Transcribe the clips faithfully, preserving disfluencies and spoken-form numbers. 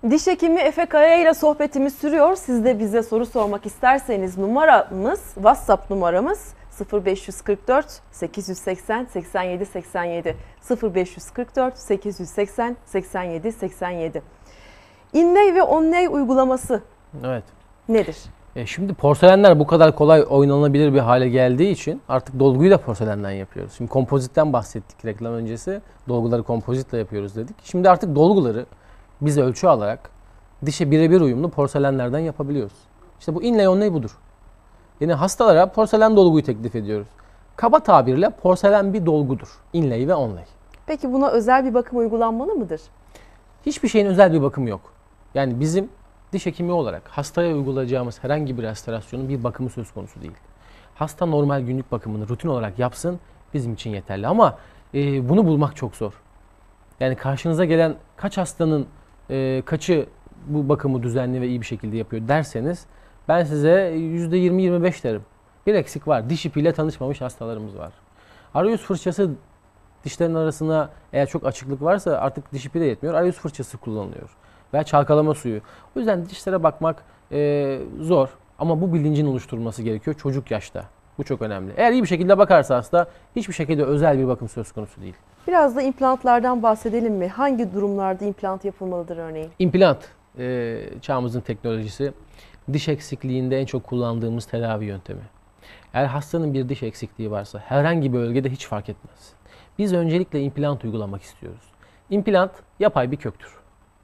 Diş hekimi Efe Kaya ile sohbetimiz sürüyor. Siz de bize soru sormak isterseniz numaramız, WhatsApp numaramız sıfır beş yüz kırk dört sekiz yüz seksen seksen yedi seksen yedi sıfır beş yüz kırk dört sekiz yüz seksen seksen yedi seksen yedi. InLay ve OnLay uygulaması evet. nedir? E şimdi porselenler bu kadar kolay oynanabilir bir hale geldiği için artık dolguyu da porselenden yapıyoruz. Şimdi kompozitten bahsettik reklam öncesi. Dolguları kompozitle yapıyoruz dedik. Şimdi artık dolguları biz ölçü alarak dişe birebir uyumlu porselenlerden yapabiliyoruz. İşte bu InLay OnLay budur. Yani hastalara porselen dolguyu teklif ediyoruz. Kaba tabirle porselen bir dolgudur. InLay ve OnLay. Peki buna özel bir bakım uygulanmalı mıdır? Hiçbir şeyin özel bir bakımı yok. Yani bizim diş hekimi olarak hastaya uygulayacağımız herhangi bir restorasyonun bir bakımı söz konusu değil. Hasta normal günlük bakımını rutin olarak yapsın, bizim için yeterli. Ama e, bunu bulmak çok zor. Yani karşınıza gelen kaç hastanın e, kaçı bu bakımı düzenli ve iyi bir şekilde yapıyor derseniz ben size yüzde yirmi yirmi beş derim. Bir eksik var. Diş ipiyle tanışmamış hastalarımız var. Arayüz fırçası dişlerin arasına eğer çok açıklık varsa artık diş ipi de yetmiyor. Arayüz fırçası kullanılıyor. Veya çalkalama suyu. O yüzden dişlere bakmak e, zor. Ama bu bilincin oluşturulması gerekiyor çocuk yaşta. Bu çok önemli. Eğer iyi bir şekilde bakarsa hasta hiçbir şekilde özel bir bakım söz konusu değil. Biraz da implantlardan bahsedelim mi? Hangi durumlarda implant yapılmalıdır örneğin? İmplant e, çağımızın teknolojisi. Diş eksikliğinde en çok kullandığımız tedavi yöntemi. Eğer hastanın bir diş eksikliği varsa herhangi bir bölgede hiç fark etmez. Biz öncelikle implant uygulamak istiyoruz. İmplant yapay bir köktür.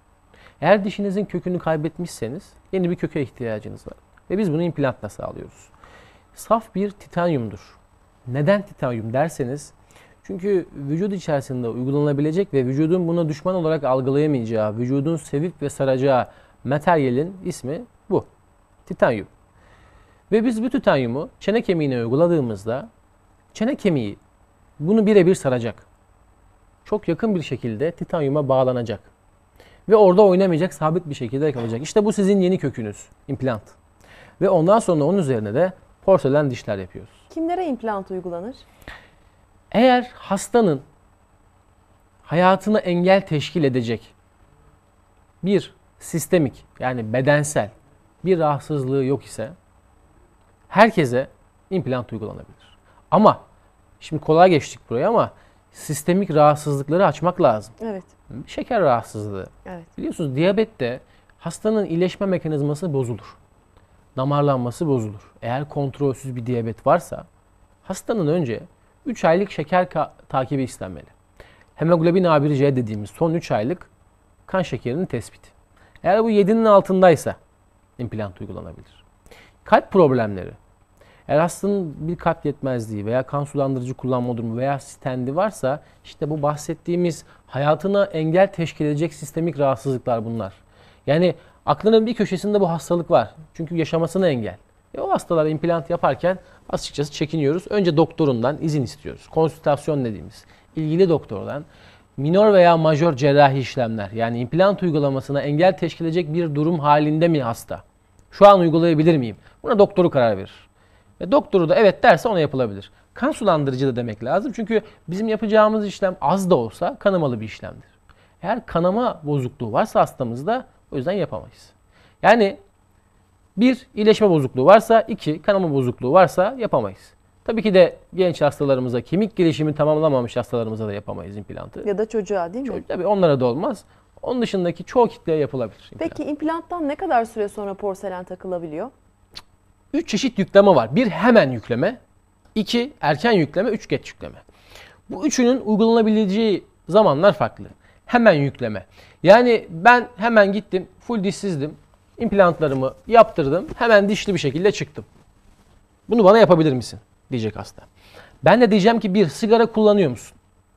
Eğer dişinizin kökünü kaybetmişseniz yeni bir köke ihtiyacınız var. Ve biz bunu implantla sağlıyoruz. Saf bir titanyumdur. Neden titanyum derseniz, çünkü vücut içerisinde uygulanabilecek ve vücudun buna düşman olarak algılayamayacağı, vücudun sevip ve saracağı materyalin ismi bu. Titanyum. Ve biz bu titanyumu çene kemiğine uyguladığımızda çene kemiği bunu birebir saracak. Çok yakın bir şekilde titanyuma bağlanacak. Ve orada oynamayacak, sabit bir şekilde kalacak. İşte bu sizin yeni kökünüz, implant. Ve ondan sonra onun üzerine de porselen dişler yapıyoruz. Kimlere implant uygulanır? Eğer hastanın hayatına engel teşkil edecek bir sistemik, yani bedensel bir rahatsızlığı yok ise herkese implant uygulanabilir. Ama şimdi kolay geçtik buraya ama sistemik rahatsızlıkları açmak lazım. Evet. Şeker rahatsızlığı. Evet. Biliyorsunuz diyabette hastanın iyileşme mekanizması bozulur. Damarlanması bozulur. Eğer kontrolsüz bir diyabet varsa hastanın önce üç aylık şeker takibi istenmeli. Hemoglobin A bir C dediğimiz son üç aylık kan şekerinin tespiti. Eğer bu yedinin altındaysa implant uygulanabilir. Kalp problemleri. Eğer hastanın bir kalp yetmezliği veya kan sulandırıcı kullanma durumu veya stendi varsa işte bu bahsettiğimiz hayatına engel teşkil edecek sistemik rahatsızlıklar bunlar. Yani aklının bir köşesinde bu hastalık var. Çünkü yaşamasına engel. E o hastalara implant yaparken açıkçası çekiniyoruz. Önce doktorundan izin istiyoruz. Konsültasyon dediğimiz ilgili doktordan minor veya majör cerrahi işlemler, yani implant uygulamasına engel teşkil edecek bir durum halinde mi hasta? Şu an uygulayabilir miyim? Buna doktoru karar verir. Ve doktoru da evet derse ona yapılabilir. Kan sulandırıcı da demek lazım. Çünkü bizim yapacağımız işlem az da olsa kanamalı bir işlemdir. Eğer kanama bozukluğu varsa hastamızda o yüzden yapamayız. Yani bir, iyileşme bozukluğu varsa, iki, kanama bozukluğu varsa yapamayız. Tabii ki de genç hastalarımıza, kemik gelişimi tamamlamamış hastalarımıza da yapamayız implantı. Ya da çocuğa değil mi? Çocuk, tabii onlara da olmaz. Onun dışındaki çoğu kitleye yapılabilir. Peki implant. implanttan ne kadar süre sonra porselen takılabiliyor? Üç çeşit yükleme var. Bir, hemen yükleme. iki erken yükleme. Üç, geç yükleme. Bu üçünün uygulanabileceği zamanlar farklı. Hemen yükleme. Yani ben hemen gittim, full dişsizdim. İmplantlarımı yaptırdım. Hemen dişli bir şekilde çıktım. Bunu bana yapabilir misin? Diyecek hasta. Ben de diyeceğim ki bir, sigara kullanıyor musun?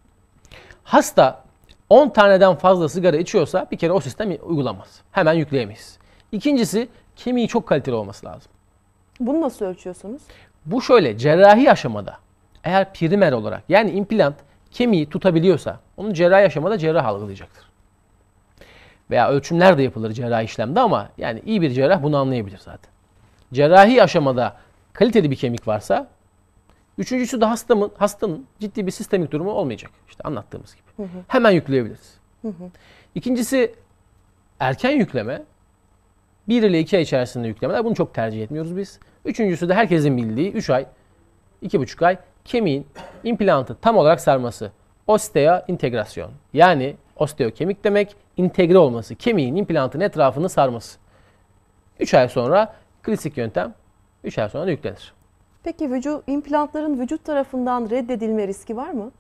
Hasta on taneden fazla sigara içiyorsa bir kere o sistem uygulamaz. Hemen yükleyemeyiz. İkincisi, kemiği çok kaliteli olması lazım. Bunu nasıl ölçüyorsunuz? Bu şöyle, cerrahi aşamada eğer primer olarak, yani implant kemiği tutabiliyorsa onu cerrahi aşamada cerrah algılayacaktır. Veya ölçümler de yapılır cerrahi işlemde ama yani iyi bir cerrah bunu anlayabilir zaten. Cerrahi aşamada kaliteli bir kemik varsa, üçüncüsü de hastamın, hastanın ciddi bir sistemik durumu olmayacak. İşte anlattığımız gibi. Hı hı. Hemen yükleyebiliriz. Hı hı. İkincisi, erken yükleme, bir ile iki ay içerisinde yüklemeler, bunu çok tercih etmiyoruz biz. Üçüncüsü de herkesin bildiği üç ay, iki buçuk ay kemiğin implantı tam olarak sarması. Osteo integrasyon. Yani osteo kemik demek, entegre olması, kemiğin implantın etrafını sarması. üç ay sonra klasik yöntem, üç ay sonra da yüklenir. Peki vücut, implantların vücut tarafından reddedilme riski var mı?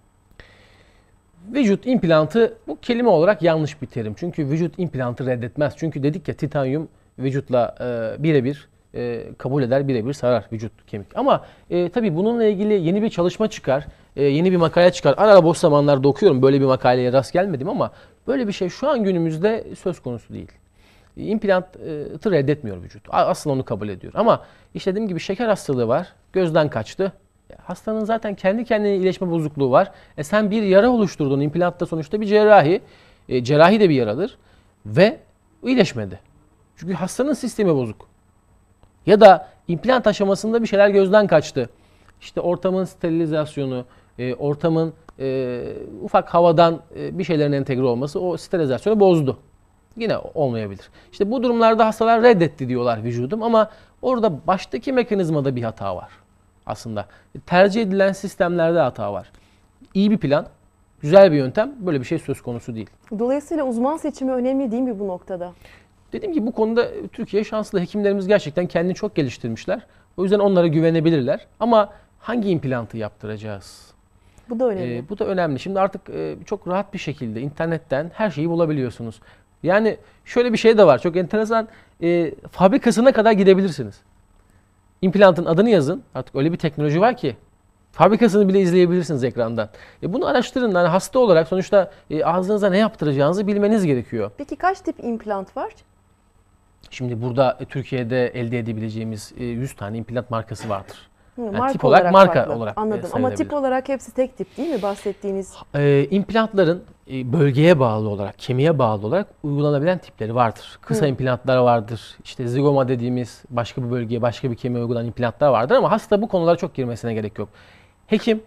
Vücut implantı, bu kelime olarak yanlış bir terim. Çünkü vücut implantı reddetmez. Çünkü dedik ya, titanyum vücutla e, birebir e, kabul eder, birebir sarar vücut kemik. Ama e, tabii bununla ilgili yeni bir çalışma çıkar, e, yeni bir makale çıkar. Ara ara boş zamanlarda okuyorum, böyle bir makaleye rast gelmedim ama böyle bir şey şu an günümüzde söz konusu değil. İmplantı reddetmiyor vücut. Aslında onu kabul ediyor. Ama işte dediğim gibi şeker hastalığı var, gözden kaçtı. Hastanın zaten kendi kendine iyileşme bozukluğu var. E sen bir yara oluşturdun. İmplant da sonuçta bir cerrahi. E, cerrahi de bir yaradır. Ve iyileşmedi. Çünkü hastanın sistemi bozuk. Ya da implant aşamasında bir şeyler gözden kaçtı. İşte ortamın sterilizasyonu, e, ortamın e, ufak havadan e, bir şeylerin entegre olması o sterilizasyonu bozdu. Yine olmayabilir. İşte bu durumlarda hastalar reddetti diyorlar vücudum ama orada baştaki mekanizmada bir hata var. Aslında tercih edilen sistemlerde hata var. İyi bir plan, güzel bir yöntem, böyle bir şey söz konusu değil. Dolayısıyla uzman seçimi önemli değil mi bu noktada? Dediğim gibi bu konuda Türkiye şanslı. Hekimlerimiz gerçekten kendini çok geliştirmişler. O yüzden onlara güvenebilirler. Ama hangi implantı yaptıracağız? Bu da önemli. Ee, bu da önemli. Şimdi artık e, çok rahat bir şekilde internetten her şeyi bulabiliyorsunuz. Yani şöyle bir şey de var. Çok enteresan. E, fabrikasına kadar gidebilirsiniz. İmplantın adını yazın. Artık öyle bir teknoloji var ki fabrikasını bile izleyebilirsiniz ekrandan. E bunu araştırın. Yani hasta olarak sonuçta e, ağzınıza ne yaptıracağınızı bilmeniz gerekiyor. Peki kaç tip implant var? Şimdi burada e, Türkiye'de elde edebileceğimiz e, yüz tane implant markası vardır. Hı, Yani marka tip olarak, marka farklı. olarak e, Anladım. Ama sayılabilir. tip olarak hepsi tek tip değil mi bahsettiğiniz? E, implantların e, bölgeye bağlı olarak, kemiğe bağlı olarak uygulanabilen tipleri vardır. Kısa Hı. implantlar vardır. İşte zigoma dediğimiz başka bir bölgeye, başka bir kemiğe uygulanan implantlar vardır ama hasta bu konulara çok girmesine gerek yok. Hekim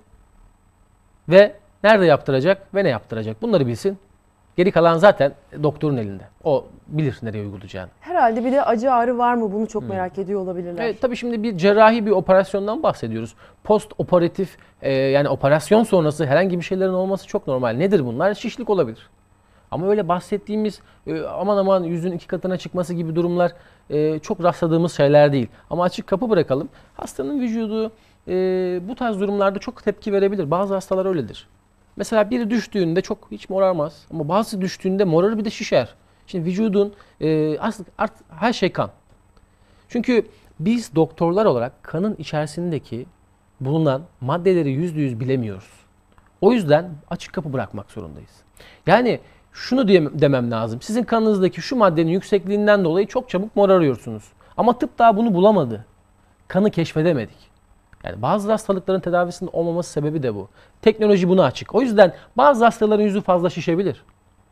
ve nerede yaptıracak ve ne yaptıracak bunları bilsin. Geri kalan zaten doktorun elinde. O bilir nereye uygulayacağını. Herhalde bir de acı ağrı var mı bunu çok merak ediyor olabilirler. Evet, tabii şimdi bir cerrahi bir operasyondan bahsediyoruz. Post operatif e, yani operasyon sonrası herhangi bir şeylerin olması çok normal. Nedir bunlar? Şişlik olabilir. Ama öyle bahsettiğimiz e, aman aman yüzün iki katına çıkması gibi durumlar e, çok rastladığımız şeyler değil. Ama açık kapı bırakalım. Hastanın vücudu e, bu tarz durumlarda çok tepki verebilir. Bazı hastalar öyledir. Mesela biri düştüğünde çok hiç morarmaz. Ama bazı düştüğünde morarır, bir de şişer. Şimdi vücudun e, aslında art, her şey kan. Çünkü biz doktorlar olarak kanın içerisindeki bulunan maddeleri yüzde yüz bilemiyoruz. O yüzden açık kapı bırakmak zorundayız. Yani şunu demem lazım. Sizin kanınızdaki şu maddenin yüksekliğinden dolayı çok çabuk morarıyorsunuz. Ama tıp daha bunu bulamadı. Kanı keşfedemedik. Yani bazı hastalıkların tedavisinin olmaması sebebi de bu. Teknoloji buna açık. O yüzden bazı hastaların yüzü fazla şişebilir.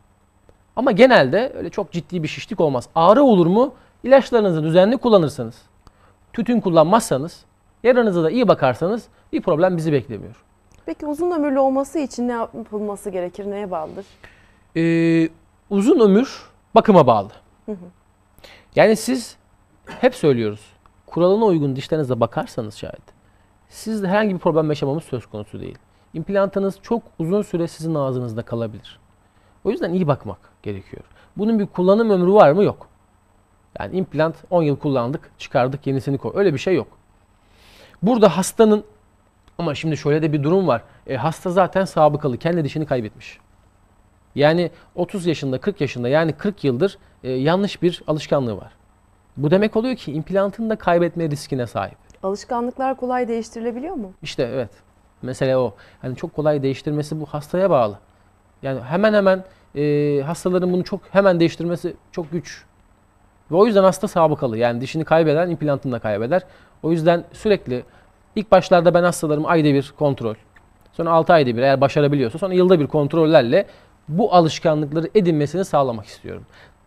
Ama genelde öyle çok ciddi bir şişlik olmaz. Ağrı olur mu? İlaçlarınızı düzenli kullanırsanız, tütün kullanmazsanız, yaranıza da iyi bakarsanız bir problem bizi beklemiyor. Peki uzun ömürlü olması için ne yapılması gerekir? Neye bağlıdır? Ee, uzun ömür bakıma bağlı. Hı hı. Yani siz hep söylüyoruz. Kuralına uygun dişlerinize bakarsanız şayet sizde herhangi bir problem yaşamamız söz konusu değil. İmplantınız çok uzun süre sizin ağzınızda kalabilir. O yüzden iyi bakmak gerekiyor. Bunun bir kullanım ömrü var mı? Yok. Yani implant on yıl kullandık, çıkardık, yenisini koy. Öyle bir şey yok. Burada hastanın, ama şimdi şöyle de bir durum var. E, hasta zaten sabıkalı, kendi dişini kaybetmiş. Yani otuz yaşında, kırk yaşında, yani kırk yıldır e, yanlış bir alışkanlığı var. Bu demek oluyor ki implantını da kaybetme riskine sahip. Alışkanlıklar kolay değiştirilebiliyor mu? İşte evet. Mesele o. Yani çok kolay değiştirmesi bu hastaya bağlı. Yani hemen hemen e, hastaların bunu çok hemen değiştirmesi çok güç. Ve o yüzden hasta sabıkalı. Yani dişini kaybeden implantını da kaybeder. O yüzden sürekli ilk başlarda ben hastalarımı ayda bir kontrol, sonra altı ayda bir eğer başarabiliyorsa, sonra yılda bir kontrollerle bu alışkanlıkları edinmesini sağlamak istiyorum.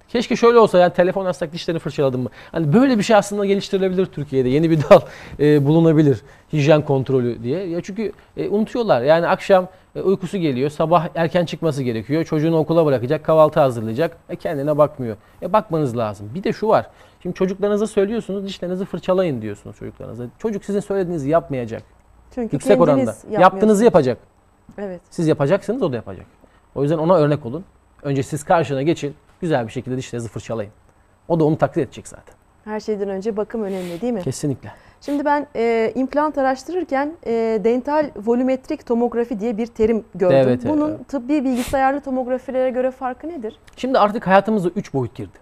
Keşke şöyle olsa, yani telefon açsak dişlerini fırçaladım mı? Hani böyle bir şey aslında geliştirilebilir Türkiye'de. Yeni bir dal e, bulunabilir. Hijyen kontrolü diye. Ya çünkü e, unutuyorlar. Yani akşam e, uykusu geliyor. Sabah erken çıkması gerekiyor. Çocuğunu okula bırakacak. Kahvaltı hazırlayacak. E, kendine bakmıyor. E, bakmanız lazım. Bir de şu var. Şimdi çocuklarınıza söylüyorsunuz, dişlerinizi fırçalayın diyorsunuz çocuklarınıza. Çocuk sizin söylediğinizi yapmayacak. Çünkü Yüksek oranda. yapmıyorsunuz. Yaptığınızı yapacak. Evet. Siz yapacaksınız, o da yapacak. O yüzden ona örnek olun. Önce siz karşına geçin. Güzel bir şekilde dişlerinizi fırçalayın. O da onu taklit edecek zaten. Her şeyden önce bakım önemli değil mi? Kesinlikle. Şimdi ben e, implant araştırırken e, dental volümetrik tomografi diye bir terim gördüm. Evet, evet, Bunun evet. tıbbi bilgisayarlı tomografilere göre farkı nedir? Şimdi artık hayatımıza üç boyut girdi.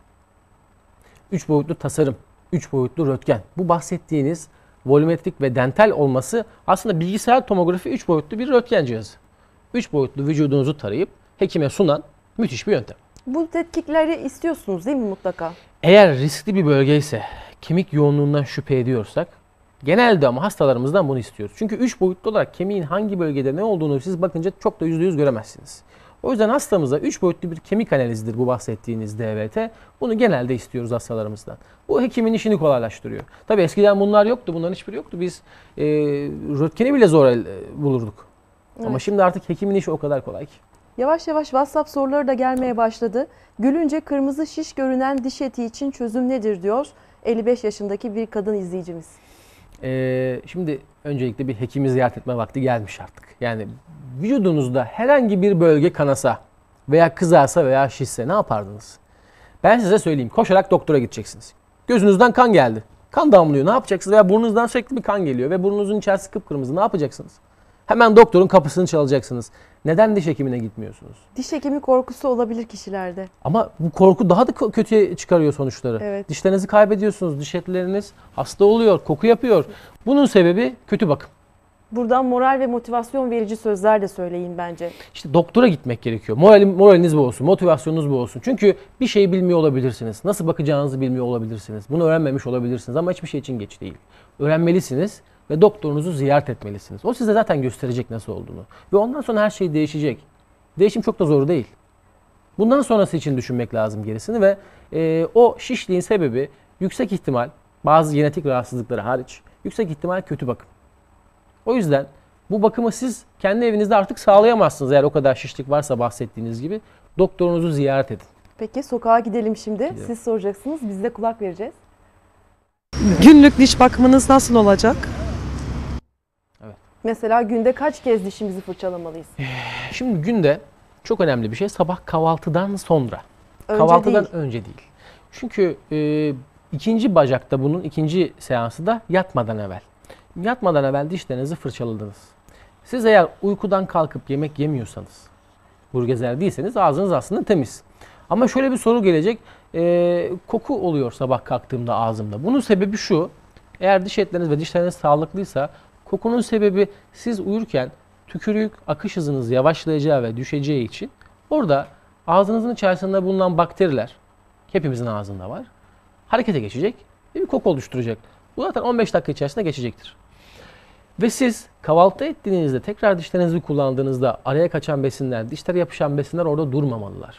Üç boyutlu tasarım, üç boyutlu röntgen. Bu bahsettiğiniz volümetrik ve dental olması aslında bilgisayar tomografi üç boyutlu bir röntgen cihazı. Üç boyutlu vücudunuzu tarayıp hekime sunan müthiş bir yöntem. Bu tetkikleri istiyorsunuz değil mi mutlaka? Eğer riskli bir bölge ise, kemik yoğunluğundan şüphe ediyorsak, genelde ama hastalarımızdan bunu istiyoruz. Çünkü üç boyutlu olarak kemiğin hangi bölgede ne olduğunu siz bakınca çok da yüzde yüz göremezsiniz. O yüzden hastamıza üç boyutlu bir kemik analizidir bu bahsettiğiniz D V T. Bunu genelde istiyoruz hastalarımızdan. Bu hekimin işini kolaylaştırıyor. Tabii eskiden bunlar yoktu, bunların hiçbiri yoktu. Biz e, röntgeni bile zor el, bulurduk. Evet. Ama şimdi artık hekimin işi o kadar kolay ki. Yavaş yavaş WhatsApp soruları da gelmeye başladı. Gülünce kırmızı şiş görünen diş eti için çözüm nedir diyor elli beş yaşındaki bir kadın izleyicimiz. Ee, şimdi öncelikle bir hekimi ziyaret etme vakti gelmiş artık. Yani vücudunuzda herhangi bir bölge kanasa veya kızarsa veya şişse ne yapardınız? Ben size söyleyeyim. Koşarak doktora gideceksiniz. Gözünüzden kan geldi. Kan damlıyor. Ne yapacaksınız? Veya burnunuzdan sürekli bir kan geliyor ve burnunuzun içerisi kıpkırmızı. Ne yapacaksınız? Hemen doktorun kapısını çalacaksınız. Neden diş hekimine gitmiyorsunuz? Diş hekimi korkusu olabilir kişilerde. Ama bu korku daha da kötüye çıkarıyor sonuçları. Evet. Dişlerinizi kaybediyorsunuz. Diş etleriniz hasta oluyor, koku yapıyor. Bunun sebebi kötü bakım. Buradan moral ve motivasyon verici sözler de söyleyin bence. İşte doktora gitmek gerekiyor. Moralim, moraliniz bu olsun, motivasyonunuz bu olsun. Çünkü bir şey bilmiyor olabilirsiniz. Nasıl bakacağınızı bilmiyor olabilirsiniz. Bunu öğrenmemiş olabilirsiniz ama hiçbir şey için geç değil. Öğrenmelisiniz ve doktorunuzu ziyaret etmelisiniz. O size zaten gösterecek nasıl olduğunu. Ve ondan sonra her şey değişecek. Değişim çok da zor değil. Bundan sonrası için düşünmek lazım gerisini ve e, o şişliğin sebebi yüksek ihtimal, bazı genetik rahatsızlıkları hariç, yüksek ihtimal kötü bakım. O yüzden bu bakımı siz kendi evinizde artık sağlayamazsınız eğer o kadar şişlik varsa bahsettiğiniz gibi. Doktorunuzu ziyaret edin. Peki sokağa gidelim şimdi. Gidelim. Siz soracaksınız, biz de kulak vereceğiz. Günlük diş bakımınız nasıl olacak? Mesela günde kaç kez dişimizi fırçalamalıyız? Şimdi günde çok önemli bir şey sabah kahvaltıdan sonra. Önce kahvaltıdan değil. önce değil. Çünkü e, ikinci bacakta bunun ikinci seansı da yatmadan evvel. Yatmadan evvel dişlerinizi fırçaladınız. Siz eğer uykudan kalkıp yemek yemiyorsanız, burgezer değilseniz ağzınız aslında temiz. Ama şöyle bir soru gelecek. E, koku oluyor sabah kalktığımda ağzımda. Bunun sebebi şu. Eğer diş etleriniz ve dişleriniz sağlıklıysa kokunun sebebi siz uyurken tükürük akış hızınız yavaşlayacağı ve düşeceği için orada ağzınızın içerisinde bulunan bakteriler, hepimizin ağzında var, harekete geçecek ve bir koku oluşturacak. Bu zaten on beş dakika içerisinde geçecektir. Ve siz kahvaltı ettiğinizde tekrar dişlerinizi kullandığınızda araya kaçan besinler, dişlere yapışan besinler orada durmamalılar.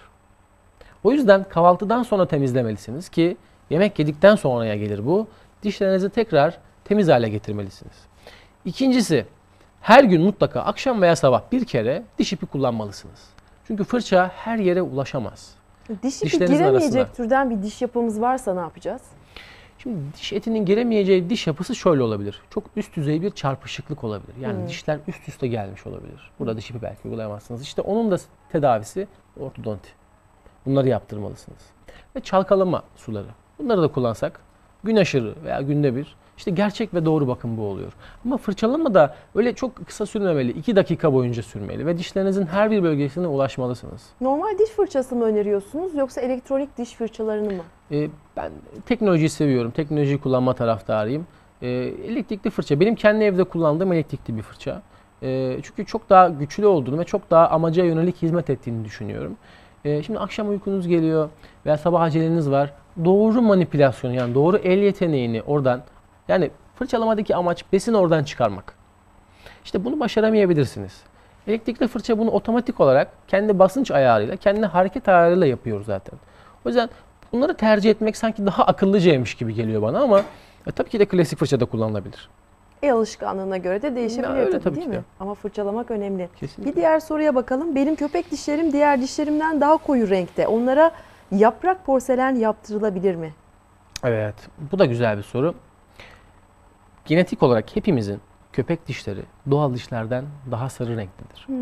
O yüzden kahvaltıdan sonra temizlemelisiniz ki yemek yedikten sonraya gelir bu. Dişlerinizi tekrar temiz hale getirmelisiniz. İkincisi, her gün mutlaka akşam veya sabah bir kere diş ipi kullanmalısınız. Çünkü fırça her yere ulaşamaz. Diş ipi Dişlerinizin giremeyecek arasına. türden bir diş yapımız varsa ne yapacağız? Şimdi diş etinin giremeyeceği diş yapısı şöyle olabilir. Çok üst düzey bir çarpışıklık olabilir. Yani Hmm. dişler üst üste gelmiş olabilir. Burada diş ipi belki uygulayamazsınız. İşte onun da tedavisi ortodonti. Bunları yaptırmalısınız. Ve çalkalama suları. Bunları da kullansak gün aşırı veya günde bir işte gerçek ve doğru bakım bu oluyor. Ama fırçalama da öyle çok kısa sürmemeli. iki dakika boyunca sürmeli ve dişlerinizin her bir bölgesine ulaşmalısınız. Normal diş fırçası mı öneriyorsunuz yoksa elektronik diş fırçalarını mı? Ee, ben teknolojiyi seviyorum. Teknolojiyi kullanma taraftarıyım. Ee, elektrikli fırça. Benim kendi evde kullandığım elektrikli bir fırça. Ee, çünkü çok daha güçlü olduğunu ve çok daha amaca yönelik hizmet ettiğini düşünüyorum. Ee, şimdi akşam uykunuz geliyor veya sabah aceleniz var. Doğru manipülasyon yani doğru el yeteneğini oradan, yani fırçalamadaki amaç besin oradan çıkarmak. İşte bunu başaramayabilirsiniz. Elektrikli fırça bunu otomatik olarak kendi basınç ayarıyla, kendi hareket ayarıyla yapıyor zaten. O yüzden Bunları tercih etmek sanki daha akıllıcaymış gibi geliyor bana ama e, tabii ki de klasik fırça da kullanılabilir. El alışkanlığına göre de değişebilir Ya öyle tabii, tabii değil ki mi? de. Ama fırçalamak önemli. Kesinlikle. Bir diğer soruya bakalım. Benim köpek dişlerim diğer dişlerimden daha koyu renkte. Onlara yaprak porselen yaptırılabilir mi? Evet, bu da güzel bir soru. Genetik olarak hepimizin köpek dişleri doğal dişlerden daha sarı renklidir. Hmm.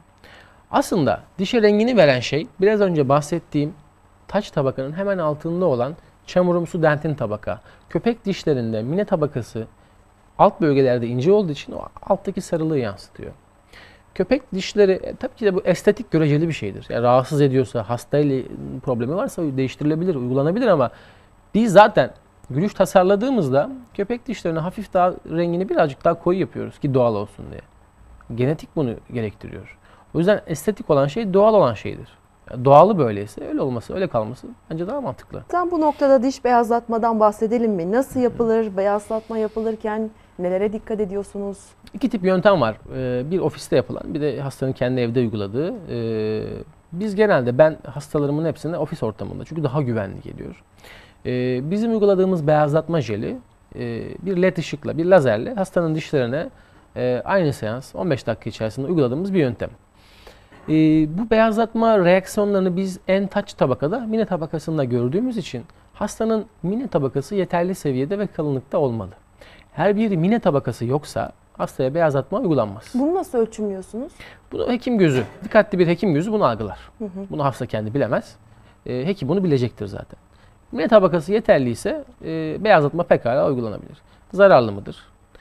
Aslında dişe rengini veren şey biraz önce bahsettiğim taç tabakanın hemen altında olan çamurumsu dentin tabaka. Köpek dişlerinde mine tabakası alt bölgelerde ince olduğu için o alttaki sarılığı yansıtıyor. Köpek dişleri e, tabii ki de bu estetik göreceli bir şeydir. Yani rahatsız ediyorsa, hastayla problemi varsa değiştirilebilir, uygulanabilir ama biz zaten gülüş tasarladığımızda köpek dişlerine hafif daha rengini birazcık daha koyu yapıyoruz ki doğal olsun diye. Genetik bunu gerektiriyor. O yüzden estetik olan şey doğal olan şeydir. Yani doğalı böyleyse öyle olması, öyle kalması bence daha mantıklı. Tam bu noktada diş beyazlatmadan bahsedelim mi? Nasıl yapılır? Beyazlatma yapılırken nelere dikkat ediyorsunuz? İki tip yöntem var. Ee, Bir ofiste yapılan, bir de hastanın kendi evde uyguladığı. Ee, Biz genelde ben hastalarımın hepsine ofis ortamında çünkü daha güvenli geliyor. Ee, Bizim uyguladığımız beyazlatma jeli e, bir led ışıkla, bir lazerle hastanın dişlerine e, aynı seans on beş dakika içerisinde uyguladığımız bir yöntem. Ee, Bu beyazlatma reaksiyonlarını biz en taç tabakada mine tabakasında gördüğümüz için hastanın mine tabakası yeterli seviyede ve kalınlıkta olmalı. Her bir mine tabakası yoksa hastaya beyazlatma uygulanmaz. Bunu nasıl ölçümlüyorsunuz? Bunu hekim gözü, dikkatli bir hekim gözü bunu algılar. Hı hı. Bunu hasta kendi bilemez. E, hekim bunu bilecektir zaten. Mine tabakası yeterliyse e, beyazlatma pekala uygulanabilir. Zararlı mıdır?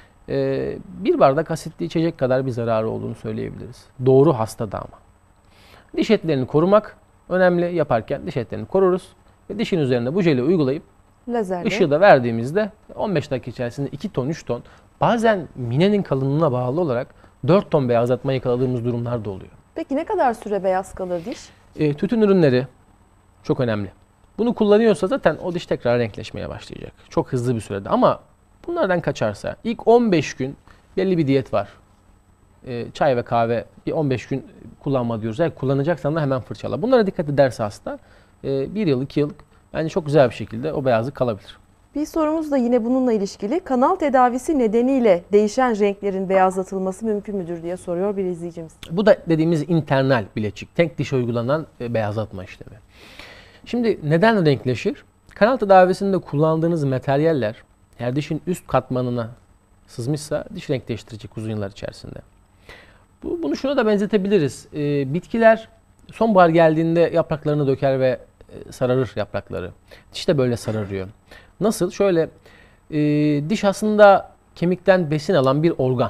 E, bir bardak asitli içecek kadar bir zararı olduğunu söyleyebiliriz. Doğru hastada ama. Diş etlerini korumak önemli yaparken diş etlerini koruruz. Ve dişin üzerine bu jeli uygulayıp Lazerle. Işığı da verdiğimizde on beş dakika içerisinde iki ton, üç ton, bazen minenin kalınlığına bağlı olarak dört ton beyazlatma yakaladığımız durumlar da oluyor. Peki ne kadar süre beyaz kalır diş? E, tütün ürünleri çok önemli. Bunu kullanıyorsa zaten o diş tekrar renkleşmeye başlayacak. Çok hızlı bir sürede ama bunlardan kaçarsa ilk on beş gün belli bir diyet var. E, çay ve kahve bir on beş gün kullanma diyoruz. Eğer kullanacaksan da hemen fırçala. Bunlara dikkat ederse hasta e, bir yıl, iki yıl bence çok güzel bir şekilde o beyazlık kalabilir. Bir sorumuz da yine bununla ilişkili. Kanal tedavisi nedeniyle değişen renklerin beyazlatılması mümkün müdür diye soruyor bir izleyicimiz. Bu da dediğimiz internal bileçik, tek dişe uygulanan e, beyazlatma işlemi. Şimdi neden renkleşir? Kanal tedavisinde kullandığınız materyaller eğer dişin üst katmanına sızmışsa diş renk değiştirecek uzun yıllar içerisinde. Bu, bunu şuna da benzetebiliriz. E, bitkiler sonbahar geldiğinde yapraklarını döker ve e, sararır yaprakları. Diş de böyle sararıyor. Nasıl? Şöyle, e, diş aslında kemikten besin alan bir organ.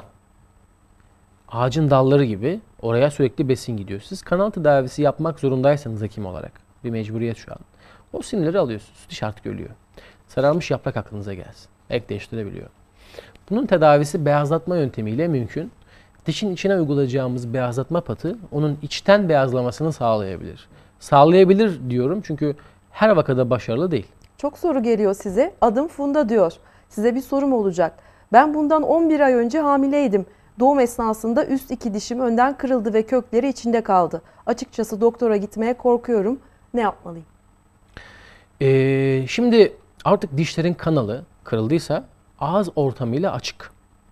Ağacın dalları gibi oraya sürekli besin gidiyor. Siz kanal tedavisi yapmak zorundaysanız hekim olarak, bir mecburiyet şu an. O sinirleri alıyorsunuz. Diş artık ölüyor. Sararmış yaprak aklınıza gelsin. Ek değiştirebiliyor. Bunun tedavisi beyazlatma yöntemiyle mümkün. Dişin içine uygulayacağımız beyazlatma patı onun içten beyazlamasını sağlayabilir. Sağlayabilir diyorum çünkü her vakada başarılı değil. Çok soru geliyor size. Adım Funda diyor. Size bir sorum olacak. Ben bundan on bir ay önce hamileydim. Doğum esnasında üst iki dişim önden kırıldı ve kökleri içinde kaldı. Açıkçası doktora gitmeye korkuyorum. Ne yapmalıyım? Ee, şimdi artık dişlerin kanalı kırıldıysa ağız ortamıyla açık.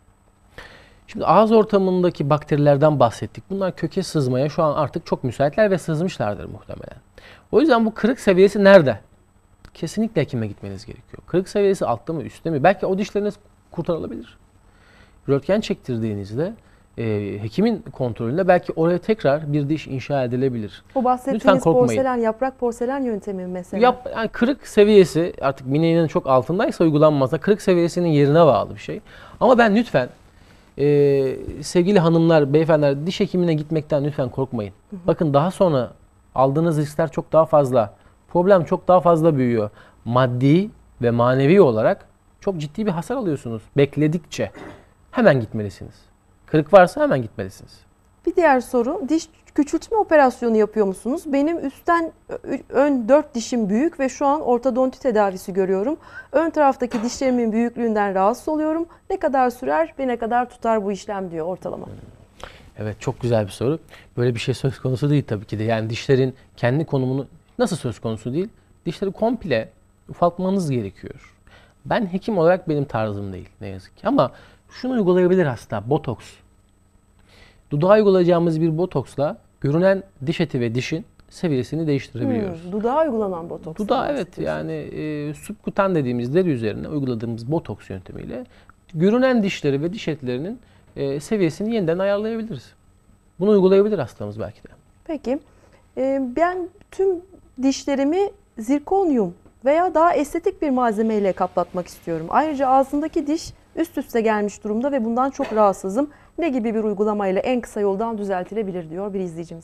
Şimdi ağız ortamındaki bakterilerden bahsettik. Bunlar köke sızmaya şu an artık çok müsaitler ve sızmışlardır muhtemelen. O yüzden bu kırık seviyesi nerede? Kesinlikle hekime gitmeniz gerekiyor. Kırık seviyesi altta mı üstte mi? Belki o dişleriniz kurtarılabilir. Röntgen çektirdiğinizde e, hekimin kontrolünde belki oraya tekrar bir diş inşa edilebilir. Bu bahsettiğiniz Lütfen korkmayın. porselen, yaprak porselen yöntemi mi mesela? Yap, yani kırık seviyesi artık minenin çok altındaysa uygulanmaz da kırık seviyesinin yerine bağlı bir şey. Ama ben lütfen e, sevgili hanımlar, beyefendiler diş hekimine gitmekten lütfen korkmayın. Hı hı. Bakın daha sonra aldığınız riskler çok daha fazla. Problem çok daha fazla büyüyor. Maddi ve manevi olarak çok ciddi bir hasar alıyorsunuz. Bekledikçe hemen gitmelisiniz. Kırık varsa hemen gitmelisiniz. Bir diğer soru, diş küçültme operasyonu yapıyor musunuz? Benim üstten ön dört dişim büyük ve şu an ortodonti tedavisi görüyorum. Ön taraftaki dişlerimin büyüklüğünden rahatsız oluyorum. Ne kadar sürer ve ne kadar tutar bu işlem diyor ortalama. Evet, çok güzel bir soru. Böyle bir şey söz konusu değil tabii ki de. Yani dişlerin kendi konumunu nasıl söz konusu değil? Dişleri komple ufaltmanız gerekiyor. Ben hekim olarak benim tarzım değil ne yazık ki. Ama şunu uygulayabilir hasta, botoks. Dudağa uygulayacağımız bir botoksla görünen diş eti ve dişin seviyesini değiştirebiliyoruz. Hmm, dudağa uygulanan botoks. Dudağa evet yani e, subkutan dediğimiz deri üzerine uyguladığımız botoks yöntemiyle görünen dişleri ve diş etlerinin e, seviyesini yeniden ayarlayabiliriz. Bunu uygulayabilir hastamız belki de. Peki e, ben tüm dişlerimi zirkonyum veya daha estetik bir malzemeyle kaplatmak istiyorum. Ayrıca ağzındaki diş üst üste gelmiş durumda ve bundan çok rahatsızım. Ne gibi bir uygulamayla en kısa yoldan düzeltilebilir diyor bir izleyicimiz.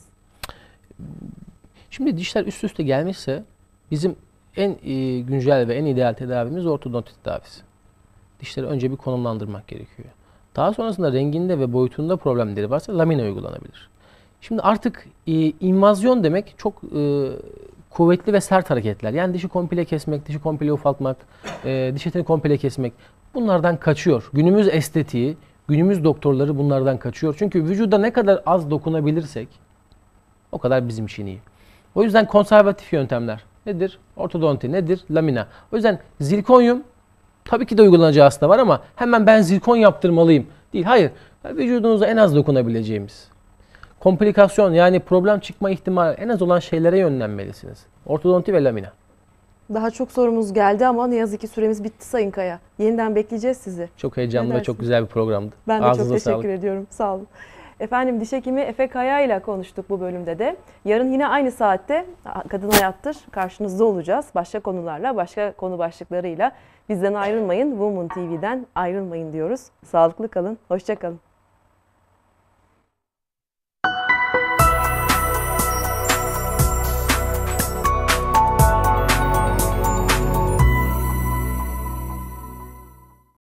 Şimdi dişler üst üste gelmişse bizim en e, güncel ve en ideal tedavimiz ortodonti tedavisi. Dişleri önce bir konumlandırmak gerekiyor. Daha sonrasında renginde ve boyutunda problemleri varsa lamina uygulanabilir. Şimdi artık e, invazyon demek çok e, kuvvetli ve sert hareketler. Yani dişi komple kesmek, dişi komple ufaltmak, e, diş etini komple kesmek bunlardan kaçıyor. Günümüz estetiği, günümüz doktorları bunlardan kaçıyor. Çünkü vücuda ne kadar az dokunabilirsek o kadar bizim için iyi. O yüzden konservatif yöntemler nedir? Ortodonti nedir? Lamina. O yüzden zirkonyum tabii ki de uygulanacağı hasta var ama hemen ben zirkon yaptırmalıyım değil. Hayır. Vücudunuza en az dokunabileceğimiz, komplikasyon yani problem çıkma ihtimali en az olan şeylere yönlenmelisiniz. Ortodonti ve lamina. Daha çok sorumuz geldi ama ne yazık ki süremiz bitti Sayın Kaya. Yeniden bekleyeceğiz sizi. Çok heyecanlı Ne ve dersiniz? çok güzel bir programdı. Ben de Ağzınıza çok teşekkür sağlık. ediyorum. Sağ olun. Efendim diş hekimi Efe Kaya ile konuştuk bu bölümde de. Yarın yine aynı saatte Kadın Hayattır karşınızda olacağız. Başka konularla, başka konu başlıklarıyla bizden ayrılmayın. Woman T V'den ayrılmayın diyoruz. Sağlıklı kalın, hoşça kalın.